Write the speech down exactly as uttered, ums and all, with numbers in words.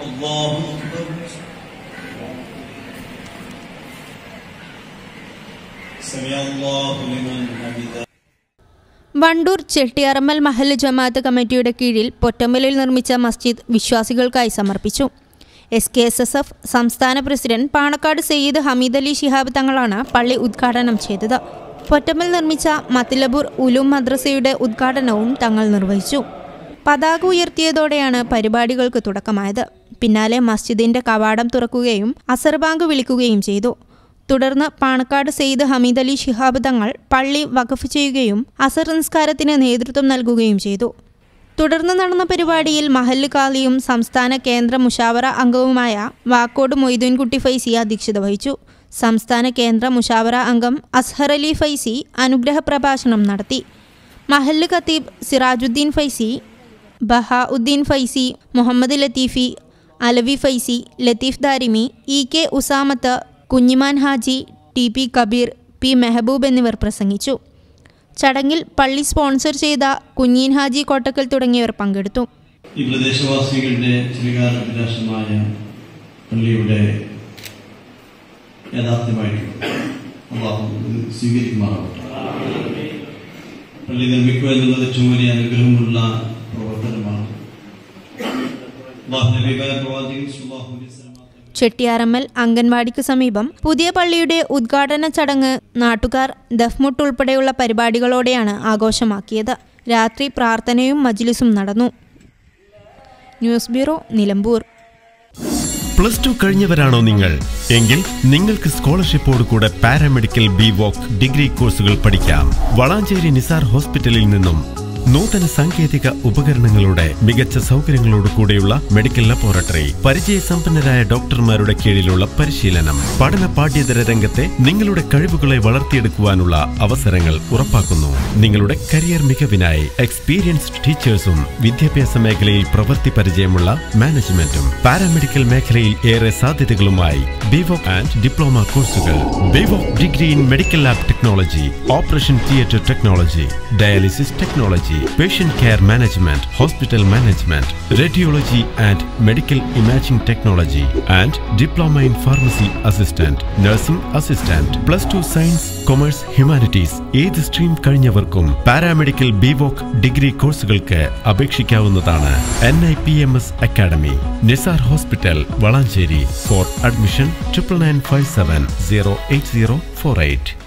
വണ്ടൂർ ചെട്ടിയാറമ്മൽ മഹല്ല് ജമാഅത്ത് കമ്മിറ്റിയുടെ കീഴിൽ പൊറ്റമ്മലിൽ നിർമ്മിച്ച മസ്ജിദ് വിശ്വാസികൾക്കായി സമർപ്പിച്ചു. S K S S F സംസ്ഥാന പ്രസിഡന്റ് പാണക്കാട് സയ്യിദ് ഹമീദ് അലി ശിഹാബ് തങ്ങളാണ് പള്ളി ഉദ്ഘാടനം ചെയ്തത്. പൊറ്റമ്മൽ നിർമ്മിച്ച മത്ലബുർ ഉലൂം മദ്രസയുടെ ഉദ്ഘാടനവും തങ്ങൾ നിർവഹിച്ചു. പതാക ഉയർത്തിയതോടെയാണ് പരിപാടികൾക്ക് തുടക്കമായത്. പിന്നാലെ മസ്ജിദിന്റെ കവാടം തുറക്കുകയും അസർ ബാങ്ക് വിളിക്കുകയും ചെയ്തു. തുടർന്ന് പാണക്കാട് സയ്യിദ് ഹമീദ് അലി ശിഹാബ് തങ്ങൾ പള്ളി വഖഫ് ചെയ്യുകയും അസർ നിസ്കാരത്തിന് നേതൃത്വം നൽകുകയും ചെയ്തു. തുടർന്ന് നടന്ന പരിപാടിയിൽ മഹല്ല് കാളിയും സംസ്ഥാന കേന്ദ്ര മുഷാവറ അംഗവുമായ വാക്കോട് മൊയ്തീൻകുട്ടി ഫൈസി അധ്യക്ഷത വഹിച്ചു. സംസ്ഥാന കേന്ദ്ര മുഷാവറ അംഗം അസ്ഹർ അലി ഫൈസി അനുഗ്രഹ പ്രഭാഷണം നടത്തി. മഹല്ല് ഖത്തീബ് Sirajuddeen Faizy, Bahauddeen Faizy, Muhammad Latheefi, Alavi Faizy, Latheef Darimi, E K Usamath, Kunhiman Haji, T P Kabeer, P Mehaboob എന്നിവർ പ്രസംഗിച്ചു. ചടങ്ങിൽ പള്ളി സ്പോൺസർ ചെയ്ത കുഞ്ഞീൻ ഹാജി കോട്ടക്കൽ തുടങ്ങിയവർ പങ്കെടുത്തു. ഈ പ്രദേശവാസികളുടെ ശ്രീകാരാഭിലാഷമായ പള്ളിയുടെ യാഥാർത്ഥ്യമായിട്ട് സ്വീകരിക്കുമാറാവട്ടെ. പള്ളി നിർമ്മിക്കുക എന്നുള്ളത് ഏറ്റവും വലിയ അനുഗ്രഹമുള്ള പ്രവർത്തനമാണ്. ചെട്ടിയാറമ്മൽ അംഗൻവാടിക്ക് സമീപം പുതിയ പള്ളിയുടെ ഉദ്ഘാടന ചടങ്ങ് നാട്ടുകാർ ദഫ്മുട്ട് ഉൾപ്പെടെയുള്ള പരിപാടികളോടെയാണ് ആഘോഷമാക്കിയത്. രാത്രി പ്രാർത്ഥനയും മജ്ലിസും നടന്നു. News bureau, Nilambur. Plus two കഴിഞ്ഞവരാണോ നിങ്ങൾ? എങ്കിൽ നിങ്ങൾക്ക് സ്കോളർഷിപ്പോട് കൂടെ പാരാമെഡിക്കൽ ബി വോക്ക് ഡിഗ്രി കോഴ്സുകൾ പഠിക്കാം. വളാഞ്ചേരി നിസാർ ഹോസ്പിറ്റലിൽ നിന്നും നൂതന സാങ്കേതിക ഉപകരണങ്ങളുടെ മികച്ച സൗകര്യങ്ങളോട് കൂടെയുള്ള മെഡിക്കൽ ലബോറട്ടറി, പരിചയസമ്പന്നരായ ഡോക്ടർമാരുടെ കീഴിലുള്ള പരിശീലനം, പഠന പാഠ്യേതര രംഗത്തെ നിങ്ങളുടെ കഴിവുകളെ വളർത്തിയെടുക്കുവാനുള്ള അവസരങ്ങൾ ഉറപ്പാക്കുന്നു. നിങ്ങളുടെ കരിയർ മികവിനായി എക്സ്പീരിയൻസ്ഡ് ടീച്ചേഴ്സും വിദ്യാഭ്യാസ മേഖലയിൽ പ്രവൃത്തി പരിചയമുള്ള മാനേജ്മെന്റും പാരാമെഡിക്കൽ മേഖലയിൽ ഏറെ സാധ്യതകളുമായി ബിവോക് ആൻഡ് ഡിപ്ലോമ കോഴ്സുകൾ. BVoc degree in medical lab technology, operation theatre technology, dialysis technology, patient care management, hospital management, radiology and medical imaging technology, and diploma in pharmacy assistant, nursing assistant, plus two science, commerce, humanities. ഏത് stream കഴിഞ്ഞവർക്കും paramedical BVoc degree കോഴ്സുകൾക്ക് അപേക്ഷിക്കാവുന്നതാണ്. N I P M S academy, Nizar hospital, Valanchery. For admission triple nine five seven zero eight zero four eight.